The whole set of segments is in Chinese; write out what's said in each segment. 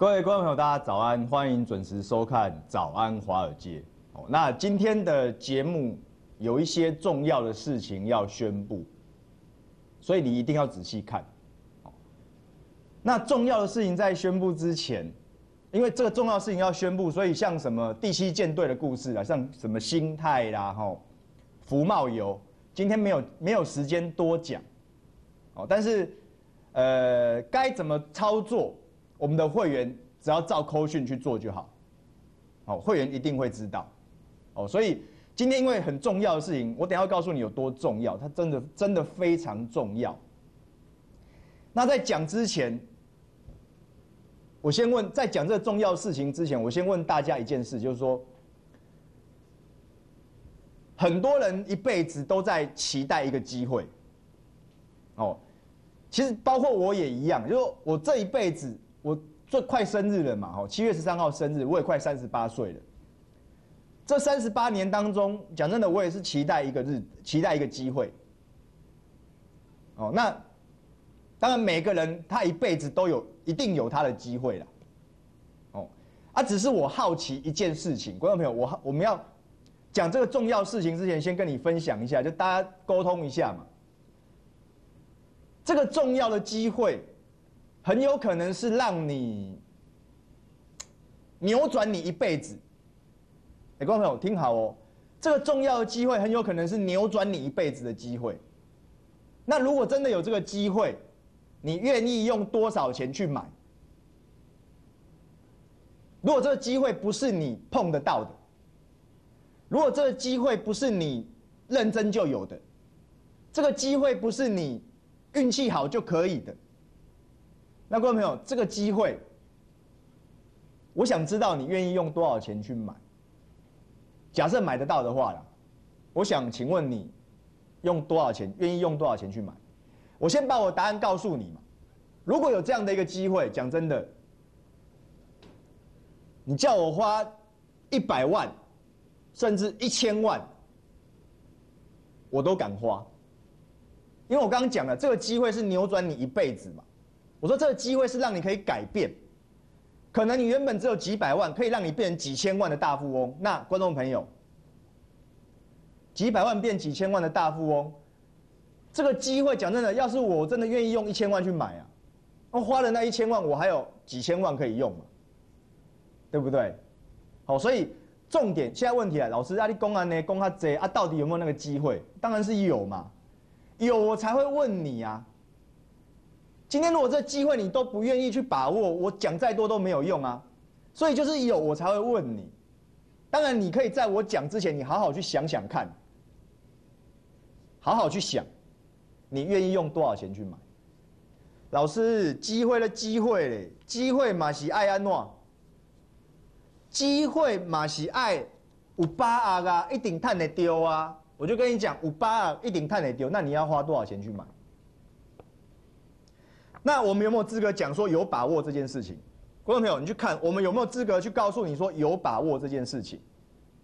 各位观众朋友，大家早安，欢迎准时收看《早安华尔街》。那今天的节目有一些重要的事情要宣布，所以你一定要仔细看。那重要的事情在宣布之前，因为这个重要的事情要宣布，所以像什么第7舰队的故事啦，像什么兴泰啦、福茂油，今天没有时间多讲。但是该怎么操作？我们的会员只要照扣讯去做就好，会员一定会知道，所以今天因为很重要的事情，我等一下要告诉你有多重要，它真的非常重要。那在讲之前，在讲这个重要事情之前，我先问大家一件事，就是说，很多人一辈子都在期待一个机会，其实包括我也一样，就是说我这一辈子。我快生日了嘛，7月13号生日，我也快38岁了。这38年当中，讲真的，我也是期待一个机会。那当然每个人他一辈子一定有他的机会啦。只是我好奇一件事情，观众朋友，我们要讲这个重要事情之前，先跟你分享一下，就大家沟通一下嘛。这个重要的机会。很有可能是让你扭转你一辈子。观众朋友听好哦，这个重要的机会很有可能是扭转你一辈子的机会。那如果真的有这个机会，你愿意用多少钱去买？如果这个机会不是你碰得到的，如果这个机会不是你认真就有的，这个机会不是你运气好就可以的。那观众朋友，这个机会，我想知道你愿意用多少钱去买。假设买得到的话啦，我想请问你用多少钱？愿意用多少钱去买？我先把我答案告诉你嘛。如果有这样的一个机会，讲真的，你叫我花100万，甚至1000万，我都敢花，因为我刚刚讲了，这个机会是扭转你一辈子嘛。我说这个机会是让你可以改变，可能你原本只有几百万，可以让你变成几千万的大富翁。那观众朋友，几百万变几千万的大富翁，这个机会讲真的，要是我真的愿意用1000万去买啊，我花了那1000万，我还有几千万可以用嘛，对不对？好，所以重点现在问题来，老师你讲安呢，讲较济到底有没有那个机会？当然是有嘛，有我才会问你啊。今天如果这机会你都不愿意去把握，我讲再多都没有用啊。所以就是有我才会问你。当然你可以在我讲之前，你好好去想想看，好好去想，你愿意用多少钱去买？老师，机会的机会嘞，机会嘛是爱安怎？机会嘛是爱有把握啊，一定赚得到啊。我就跟你讲，有把握一定赚得到，那你要花多少钱去买？那我们有没有资格讲说有把握这件事情？观众朋友，你去看我们有没有资格去告诉你说有把握这件事情？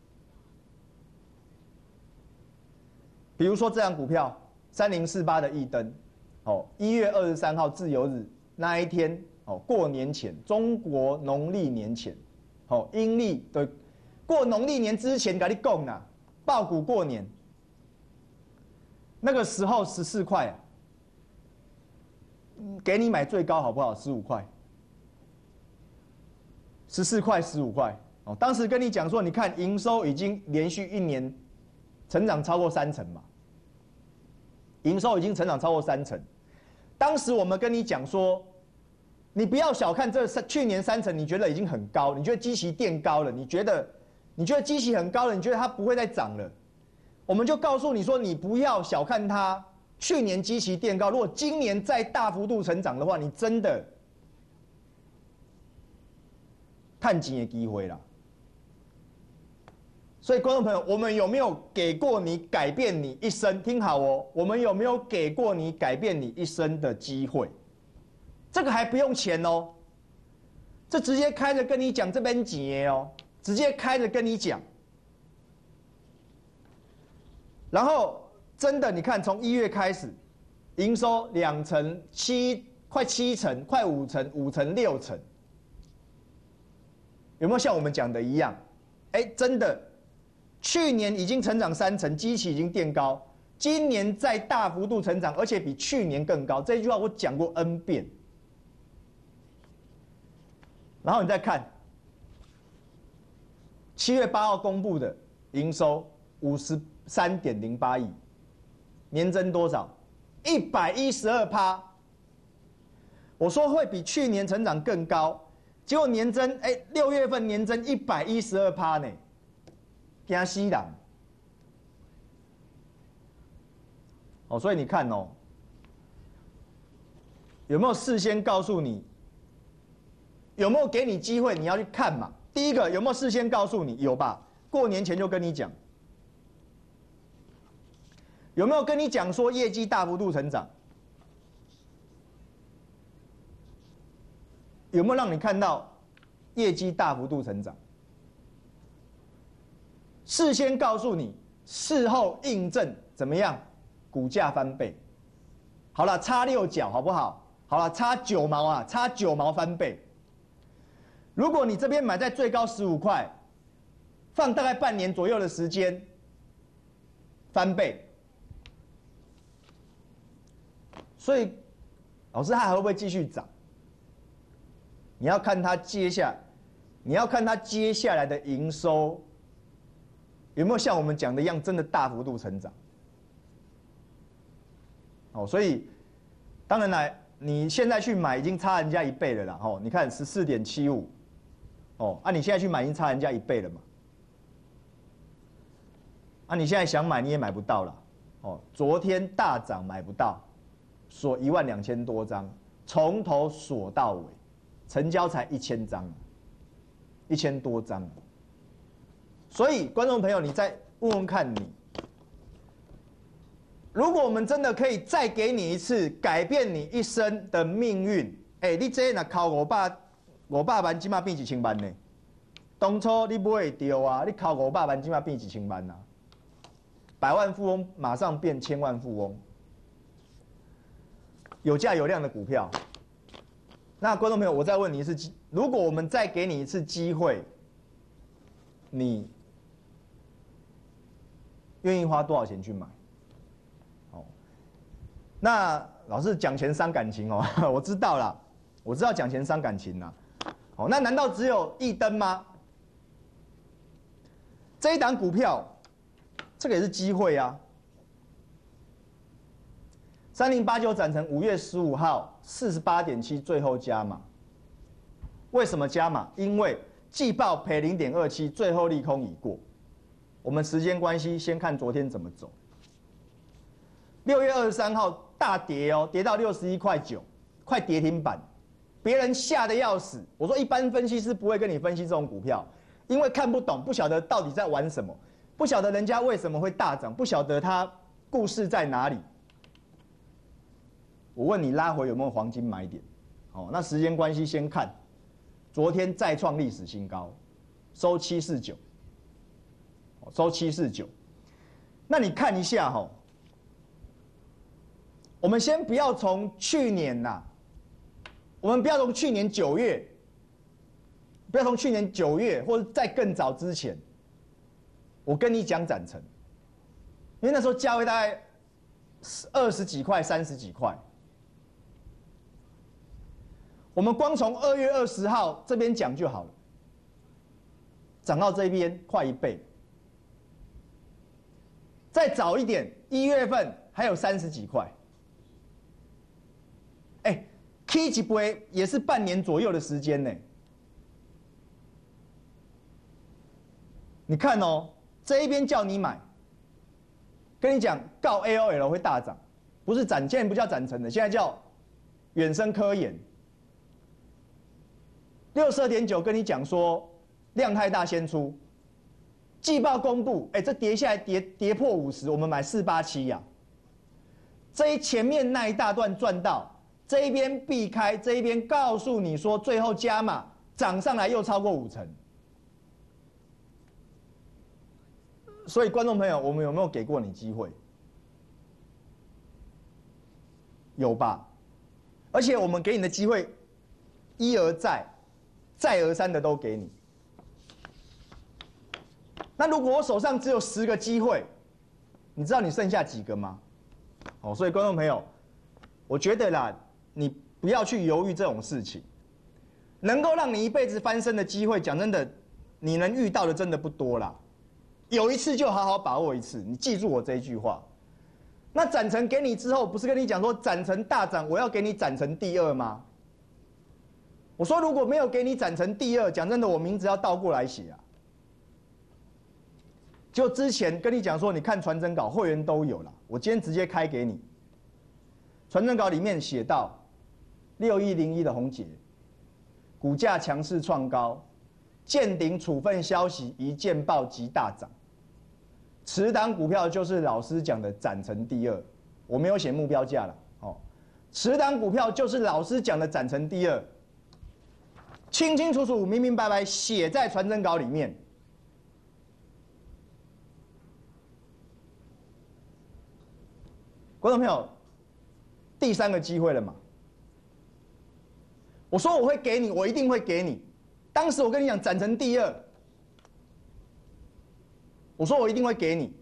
比如说这张股票3048的益登，1月23号自由日那一天，过年前，中国农历年前，阴历的过农历年之前，跟你讲啦，爆股过年，那个时候14块啊。给你买最高好不好？15块，14块、15块。当时跟你讲说，你看营收已经连续1年成长超过3成嘛，营收已经成长超过3成。当时我们跟你讲说，你不要小看去年3成，你觉得已经很高，你觉得基期垫高了，你觉得基期很高了，你觉得它不会再涨了，我们就告诉你说，你不要小看它。去年基期垫高，如果今年再大幅度成长的话，你真的探钱的机会啦。所以，观众朋友，我们有没有给过你改变你一生？听好哦，我们有没有给过你改变你一生的机会？这个还不用钱哦，这直接开着跟你讲这边钱哦，直接开着跟你讲，然后。真的，你看，从1月开始，营收2成、快7成、快5成、5成、6成， 有没有像我们讲的一样？哎，真的，去年已经成长30%，基期已经垫高，今年再大幅度成长，而且比去年更高。这句话我讲过 N 遍。然后你再看7月8号公布的营收53.08亿，年增多少？112%。我说会比去年成长更高，结果年增，6月份年增112%呢，惊死人！哦，所以你看哦，有没有事先告诉你？有没有给你机会？你要去看嘛。第一个有没有事先告诉你？有吧？过年前就跟你讲。有没有跟你讲说业绩大幅度成长？有没有让你看到业绩大幅度成长？事先告诉你，事后印证怎么样？股价翻倍。好了，差6角好不好？好了，差9毛啊，差9毛翻倍。如果你这边买在最高15块，放大概半年左右的时间，翻倍。所以，老师它还会不会继续涨？你要看它接下来的营收有没有像我们讲的一样，真的大幅度成长。哦，所以当然来，你现在去买已经差人家1倍了啦。哦，你看14.75。哦，你现在去买已经差人家1倍了嘛？你现在想买你也买不到了。哦，昨天大涨买不到，锁12000多张，从头锁到尾，成交才1000张，1000多张。所以观众朋友，你再问问看你，如果我们真的可以再给你一次改变你一生的命运，你这那考500万，今嘛变1000万呢？当初你买到啊，你考500万，今嘛变1000万啊！100万富翁马上变1000万富翁，有价有量的股票。那观众朋友，我再问你一次，如果我们再给你一次机会，你愿意花多少钱去买？哦，那老师讲钱伤感情哦，我知道啦，我知道讲钱伤感情啦。哦，那难道只有一灯吗？这一档股票，这个也是机会啊。3089展成5月15号48.7最后加码。为什么加码？因为季报赔0.27，最后利空已过。我们时间关系，先看昨天怎么走。6月23号大跌哦，跌到61.9块，快跌停板。别人吓得要死。我说一般分析师不会跟你分析这种股票，因为看不懂，不晓得到底在玩什么，不晓得人家为什么会大涨，不晓得它故事在哪里。我问你，拉回有没有黄金买点？哦，那时间关系先看，昨天再创历史新高，收749，收749。那你看一下哈，我们先不要从去年呐。我们不要从去年9月，不要从去年9月或者在更早之前，我跟你讲展成，因为那时候价位大概20几块、30几块。我们光从2月20号这边讲就好了，涨到这边快1倍。再早一点，1月份还有30几块。K 一杯也是半年左右的时间呢。你看哦，这一边叫你买，跟你讲告 AOL 会大涨，不是现在不叫展成的，现在叫远生科研。62.9跟你讲说量太大先出，季报公布，这跌下来跌破50，我们买487呀。这前面那一大段赚到。这一边避开，这一边告诉你说最后加码涨上来又超过50%，所以观众朋友，我们有没有给过你机会？有吧？而且我们给你的机会一而再、再而三的都给你。 那如果我手上只有10个机会，你知道你剩下几个吗？哦，所以观众朋友，我觉得啦，你不要去犹豫这种事情，能够让你一辈子翻身的机会，讲真的，你能遇到的真的不多啦。有一次就好好把握一次，你记住我这一句话。那展成给你之后，不是跟你讲说展成大涨，我要给你展成第2吗？我说如果没有给你展成第2，讲真的，我名字要倒过来写啊。就之前跟你讲说，你看传真稿，会员都有了，我今天直接开给你。传真稿里面写到6101的宏捷，股价强势创高，见顶处分消息一见报即大涨。持档股票就是老师讲的展成第2，我没有写目标价了。哦，持档股票就是老师讲的展成第2，清清楚楚、明明白白写在传真稿里面。观众朋友，第3个机会了嘛？我说我会给你，我一定会给你。当时我跟你讲展成第2。我说我一定会给你，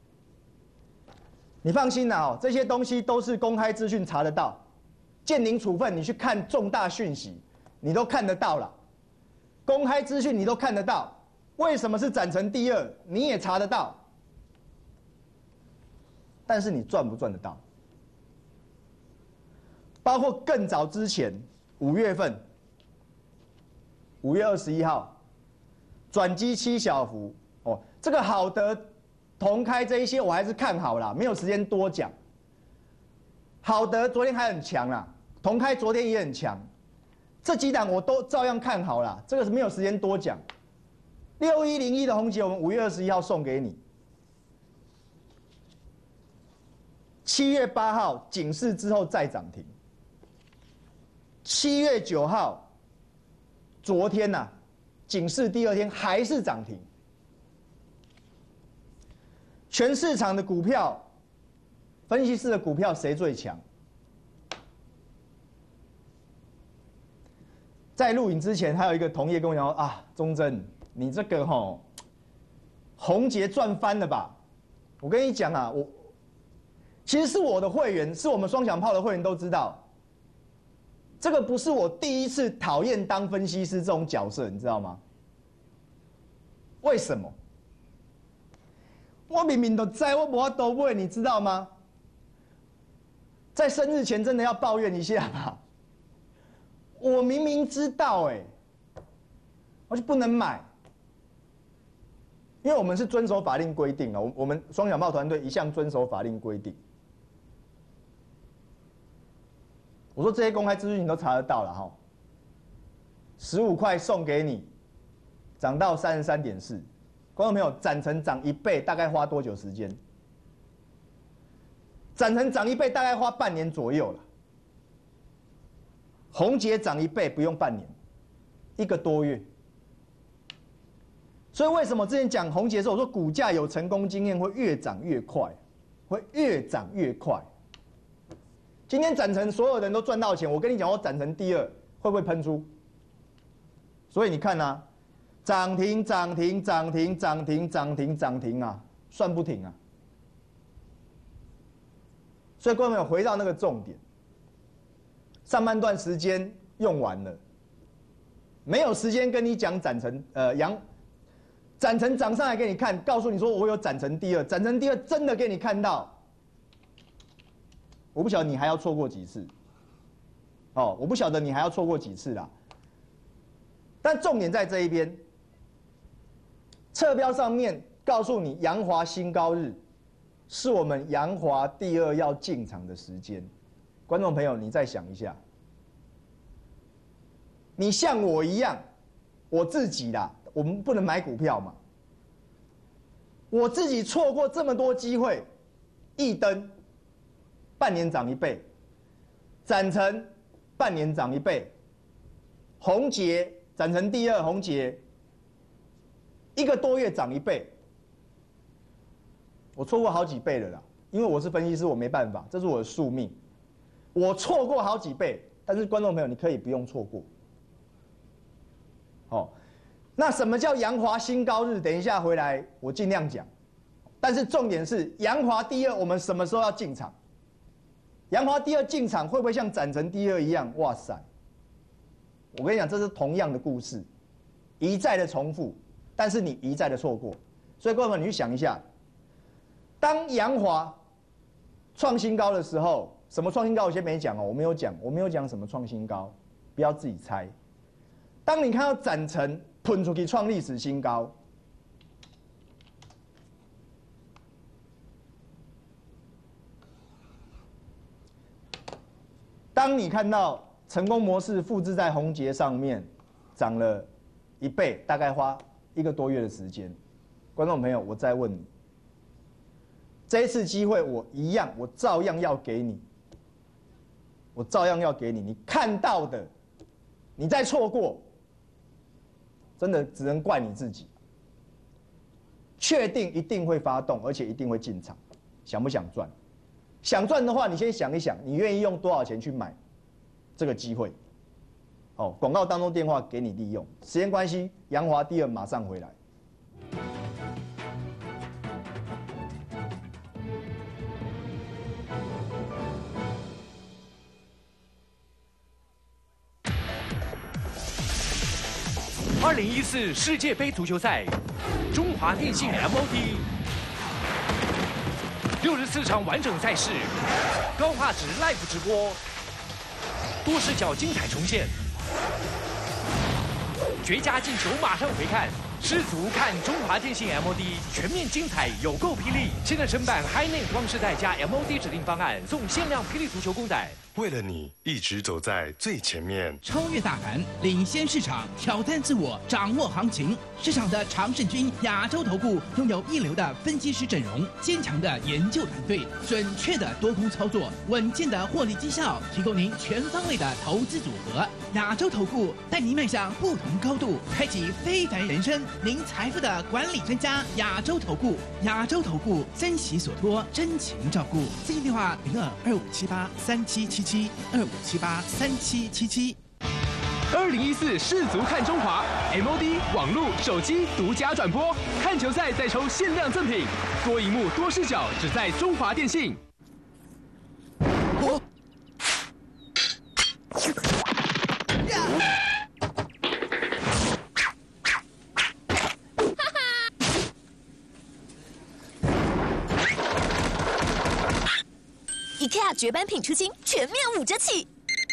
你放心啦哦，这些东西都是公开资讯查得到，见顶处分你去看重大讯息，你都看得到了，公开资讯你都看得到，为什么是展成第2，你也查得到，但是你赚不赚得到？包括更早之前5月份，5月21号，转机7小幅。哦，这个好德、同开这一些我还是看好啦，没有时间多讲。好德昨天还很强啦，同开昨天也很强，这几档我都照样看好啦，这个是没有时间多讲。6101的宏捷，我们5月21号送给你。7月8号警示之后再涨停。7月9号，昨天呐、警示第2天还是涨停。全市场的股票，分析师的股票谁最强？在录影之前，还有一个同业跟我讲说啊，钟真，你这个宏捷赚翻了吧？我跟你讲啊，其实是我的会员，是我们双响炮的会员都知道，这个不是我第一次讨厌当分析师这种角色，你知道吗？为什么？我明明都知我没法度买，你知道吗？在生日前真的要抱怨一下吧。我明明知道我就不能买，因为我们是遵守法令规定的，我们双响炮团队一向遵守法令规定。我说这些公开资讯你都查得到了哈，15块送给你，涨到33.4。观众朋友，展成涨1倍大概花多久时间？展成涨1倍大概花半年左右了。宏捷涨1倍不用半年，1个多月。所以为什么之前讲宏捷的时候，我说股价有成功经验会越涨越快，会越涨越快。今天展成所有人都赚到钱，我跟你讲，我展成第2会不会喷出？所以你看啊。涨停涨停涨停涨停涨停涨停啊，算不停啊！所以观众朋友回到那个重点，上半段时间用完了，没有时间跟你讲展成展成涨上来给你看，告诉你说我有展成第2，展成第2真的给你看到，我不晓得你还要错过几次，我不晓得你还要错过几次啦。但重点在这一边。侧标上面告诉你，阳华新高日是我们阳华第2要进场的时间。观众朋友，你再想一下，你像我一样，我自己啦，我们不能买股票嘛，我自己错过这么多机会，一灯半年涨1倍，展成半年涨1倍，宏捷展成第2，宏捷。1个多月涨1倍，我错过好几倍了啦。因为我是分析师，我没办法，这是我的宿命。我错过好几倍，但是观众朋友，你可以不用错过。 那什么叫阳华新高日？等一下回来我尽量讲。但是重点是阳华第二，我们什么时候要进场？阳华第二进场会不会像展成第二一样？哇塞！我跟你讲，这是同样的故事，一再的重复，但是你一再的错过。所以，各位朋友，你去想一下，当阳华创新高的时候，什么创新高？我先没讲哦，我没有讲什么创新高，不要自己猜。当你看到展成喷出去创历史新高，当你看到成功模式复制在宏捷上面，涨了1倍，大概花1个多月的时间。观众朋友，我再问你，这一次机会我照样要给你，你看到的，你再错过，真的只能怪你自己。确定一定会发动，而且一定会进场，想不想赚？想赚的话，你先想一想，你愿意用多少钱去买这个机会？哦，广告当中电话给你利用。时间关系，阳华第二马上回来。 2014世界杯足球赛，中华电信 MOD。64场完整赛事，高画质 Live 直播，多视角精彩重现，绝佳进球马上回看，失足看中华电信 MOD， 全面精彩有够霹雳！现在申办 HiNet 光世代加 MOD 指定方案，送限量霹雳足球公仔。 为了你，一直走在最前面， 超越大盘，领先市场，挑战自我，掌握行情。市场的常胜军亚洲投顾拥有一流的分析师阵容，坚强的研究团队，准确的多空操作，稳健的获利绩效，提供您全方位的投资组合。亚洲投顾带您迈向不同高度，开启非凡人生。您财富的管理专家，亚洲投顾，亚洲投顾珍惜所托，真情照顾。咨询电话02-2578-3777，2578-3777。 2014世足看中华 MOD 网络手机独家转播，看球赛再抽限量赠品，多荧幕多视角，只在中华电信。 IKEA 绝版品出清，全面5折起。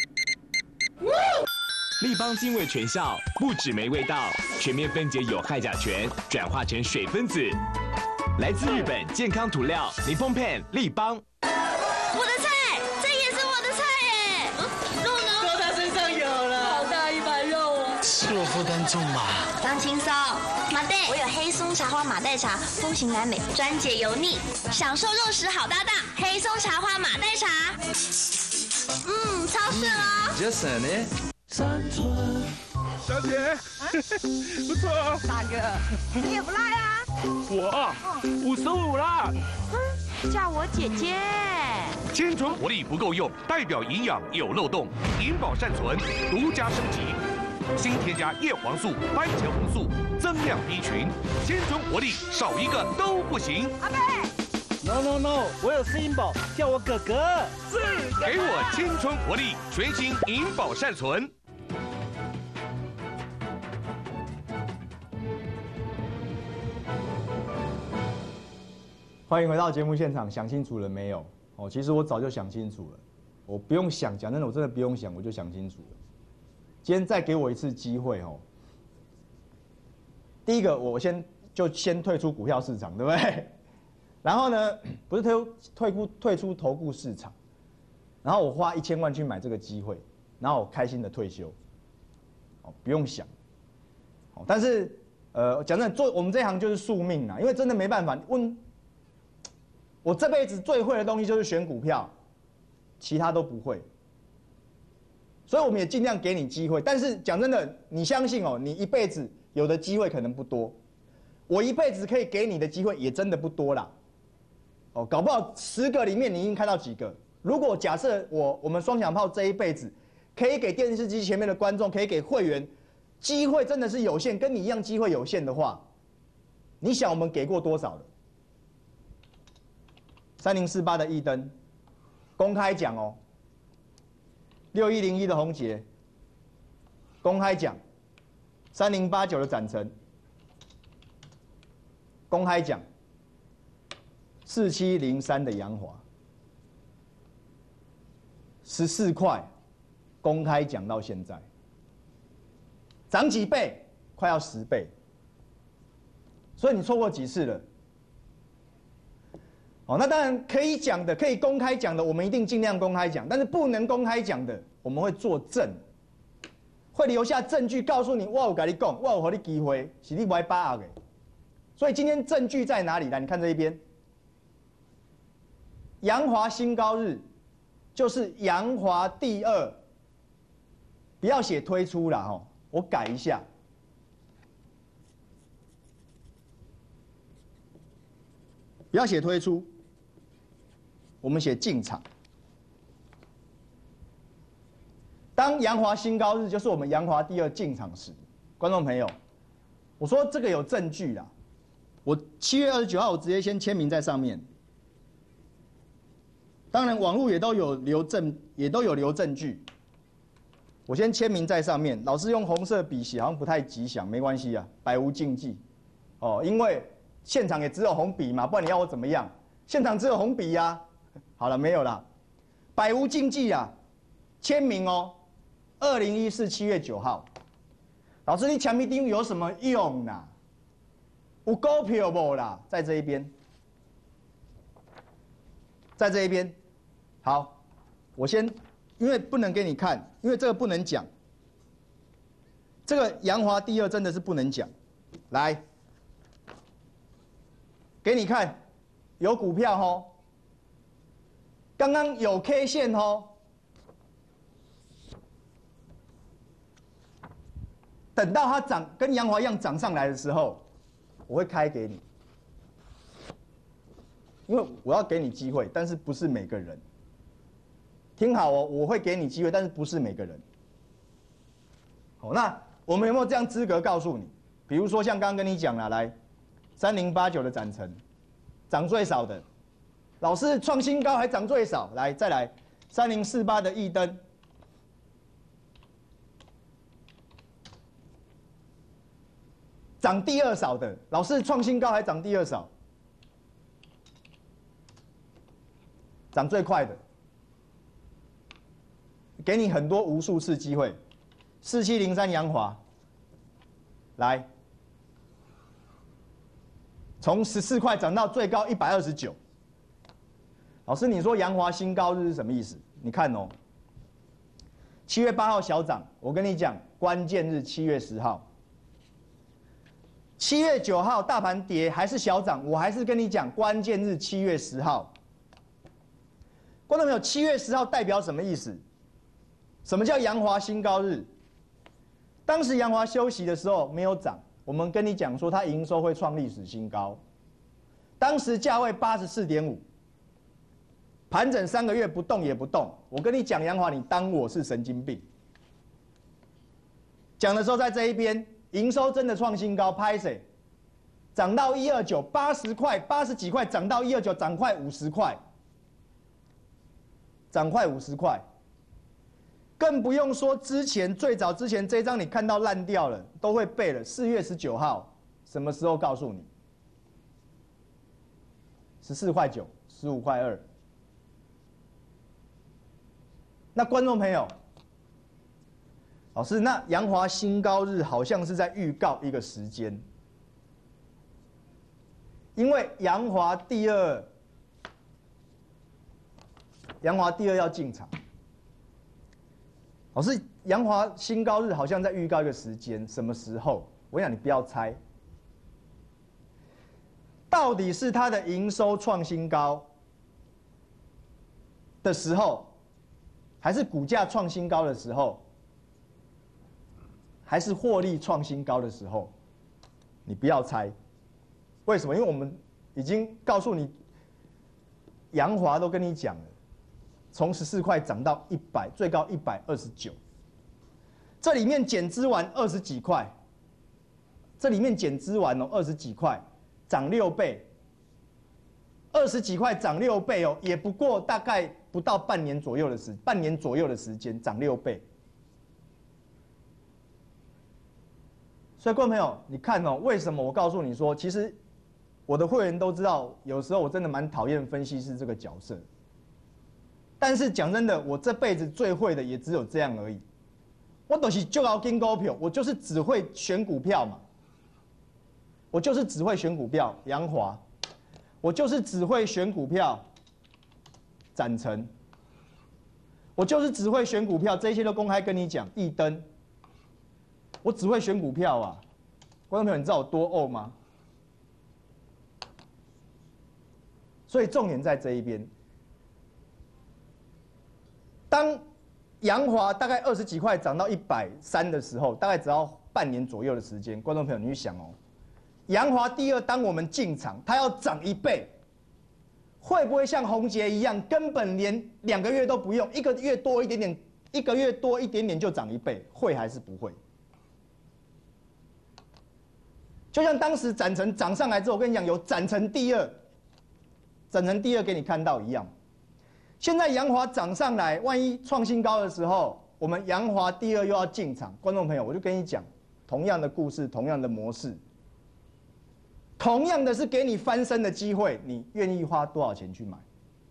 立邦精卫全效，不止没味道，全面分解有害甲醛，转化成水分子。来自日本健康涂料尼丰片立邦。 我的菜，这也是我的菜耶！肉呢？ 都他身上有了，好大一盘肉哦。 吃我负担重嘛。 放轻松，马黛，我有黑松茶花马黛茶，风行南美，专解油腻，享受肉食好搭档。黑松茶花马黛茶，超顺哦。 就是呢。 山村， 小姐，不错哦。 大哥，你也不赖啊。 我55啦。 叫我姐姐。 千纯活力不够用，代表营养有漏洞，银保善存独家升级，新添加叶黄素、番茄红素，增量 B 群，千纯活力少一个都不行。 阿贝。 No， 我有吃银保，叫我哥哥。 是，给我青春活力，全新银保善存。 欢迎回到节目现场，想清楚了没有？哦，其实我早就想清楚了，我不用想，讲真的，我真的不用想，我就想清楚了。今天再给我一次机会哦。第一个，我先退出股票市场，对不对？然后呢，不是退出投顾市场，然后我花1000万去买这个机会，然后我开心的退休，哦，不用想，哦，但是讲真的，做我们这一行就是宿命啊，因为真的没办法。我这辈子最会的东西就是选股票，其他都不会，所以我们也尽量给你机会。但是讲真的，你相信哦，你一辈子有的机会可能不多，我一辈子可以给你的机会也真的不多啦。哦，搞不好10个里面你已经看到几个。如果假设我们双响炮这一辈子可以给电视机前面的观众，可以给会员机会真的是有限，跟你一样机会有限的话，你想我们给过多少了？3048的一灯，公开讲哦。6101的宏捷，公开讲。3089的展成，公开讲。4703的阳华，14块，公开讲到现在，涨几倍？快要10倍。所以你错过几次了？哦，那当然可以讲的，可以公开讲的，我们一定尽量公开讲；但是不能公开讲的，我们会作证，会留下证据告诉你，我有跟你讲，我有给你机会，是你歪把握的。所以今天证据在哪里？来，你看这一边。阳华新高日就是阳华第2，不要写推出啦哈，我改一下，不要写推出，我们写进场。当阳华新高日就是我们阳华第2进场时，观众朋友，我说这个有证据啦，我7月29号我直接先签名在上面。当然，网络也都有留证据。我先签名在上面，老师用红色笔写好像不太吉祥，没关系啊，百无禁忌。哦，因为现场也只有红笔嘛，不然你要我怎么样？现场只有红笔呀。好了，没有啦，百无禁忌啊，签名哦。2014 7月9号，老师你签名钉有什么用啦？有股票无啦？在这一边，在这一边。好，我先，因为不能给你看，因为这个不能讲。这个阳华第2真的是不能讲。来，给你看，有股票哦。刚刚有 K 线哦。等到它涨，跟阳华一样涨上来的时候，我会开给你，因为我要给你机会，但是不是每个人。听好哦，我会给你机会，但是不是每个人。好，那我们有没有这样资格告诉你？比如说像刚刚跟你讲了，来3089的展成，涨最少的，老师创新高还涨最少，来再来3048的一灯，涨第2少的，老师创新高还涨第2少，涨最快的。给你很多无数次机会，4703阳华，来，从14块涨到最高129。老师，你说阳华新高日是什么意思？你看哦，7月8号小涨，我跟你讲，关键日7月10号，7月9号大盘跌还是小涨，我还是跟你讲，关键日7月10号。观众朋友，7月10号代表什么意思？什么叫阳华新高日？当时阳华休息的时候没有涨，我们跟你讲说它营收会创历史新高，当时价位84.5，盘整3个月不动也不动。我跟你讲阳华，你当我是神经病？讲的时候在这一边，营收真的创新高，拍谁？涨到129，80块，80几块涨到129，涨快50块，涨快50块。更不用说之前最早之前这一张你看到烂掉了，都会背了。4月19号什么时候告诉你？14块9， 15块2。那观众朋友，老师，那阳华新高日好像是在预告一个时间，因为阳华第2要进场。老师，阳华新高日好像在预告一个时间，什么时候？我想你不要猜，到底是它的营收创新高的时候，还是股价创新高的时候，还是获利创新高的时候？你不要猜，为什么？因为我们已经告诉你，阳华都跟你讲了。从14块涨到100，最高129， 这里面减资完20几块，这里面减资完哦20几块，涨6倍，20几块涨6倍哦，也不过大概不到半年左右的时间涨6倍。所以，观众朋友，你看哦，为什么我告诉你说，其实我的会员都知道，有时候我真的蛮讨厌分析师这个角色。但是讲真的，我这辈子最会的也只有这样而已。我都是就要跟股票，我就是只会选股票嘛。我就是只会选股票，阳华；我就是只会选股票，展成；我就是只会选股票，这一切都公开跟你讲。益登，我只会选股票啊！观众朋友，你知道我多怄吗？所以重点在这一边。当阳华大概20几块涨到130的时候，大概只要半年左右的时间。观众朋友，你去想哦，阳华第2，当我们进场，它要涨1倍，会不会像宏捷一样，根本连2个月都不用，1个月多一点点，1个月多一点点就涨1倍？会还是不会？就像当时展成涨上来之后，我跟你讲，有展成第2，展成第2给你看到一样。现在阳华涨上来，万一创新高的时候，我们阳华第2又要进场。观众朋友，我就跟你讲，同样的故事，同样的模式，同样的是给你翻身的机会，你愿意花多少钱去买？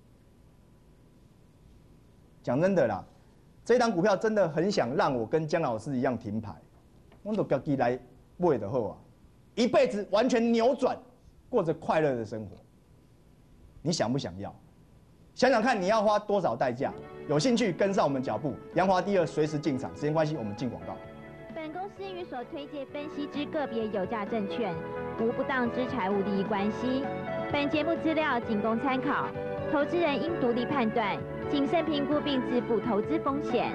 讲真的啦，这档股票真的很想让我跟姜老师一样停牌，我都自己来买就好啊，一辈子完全扭转，过着快乐的生活。你想不想要？想想看，你要花多少代价？有兴趣跟上我们脚步，阳华第2随时进场。时间关系，我们进广告。 本公司与所推介分析之个别有价证券无不当之财务利益关系。本节目资料仅供参考，投资人应独立判断、谨慎评估并自负投资风险。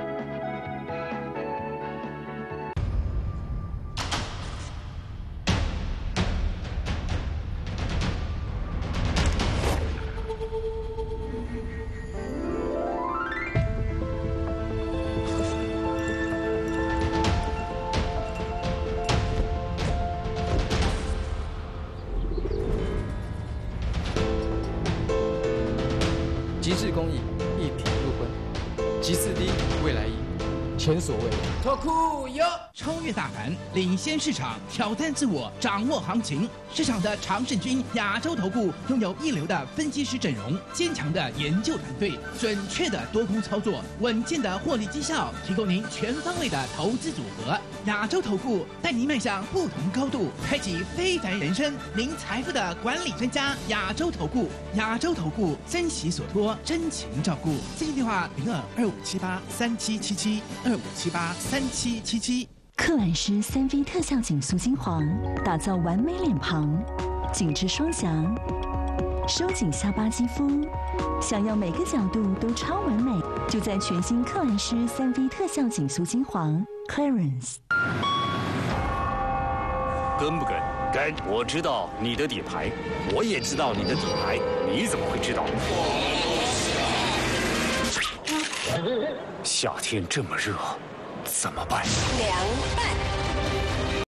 极致公益，一品入魂，极四 D 未来一，前所未有。 脱裤哟，超越大盘，领先市场，挑战自我，掌握行情。市场的常胜军亚洲投顾拥有一流的分析师阵容，坚强的研究团队，准确的多空操作，稳健的获利绩效，提供您全方位的投资组合。亚洲投顾带您迈向不同高度，开启非凡人生。您财富的管理专家，亚洲投顾，亚洲投顾珍惜所托，真情照顾。咨询电话02-2578-3777，2578-3777。 克兰诗3V 特效紧塑精华，打造完美脸庞，紧致双颊，收紧下巴肌肤。想要每个角度都超完美，就在全新克兰诗3V 特效紧塑精华 Clarence。 跟不跟？跟。我知道你的底牌，我也知道你的底牌，你怎么会知道？夏天这么热，怎么办？ 凉拌。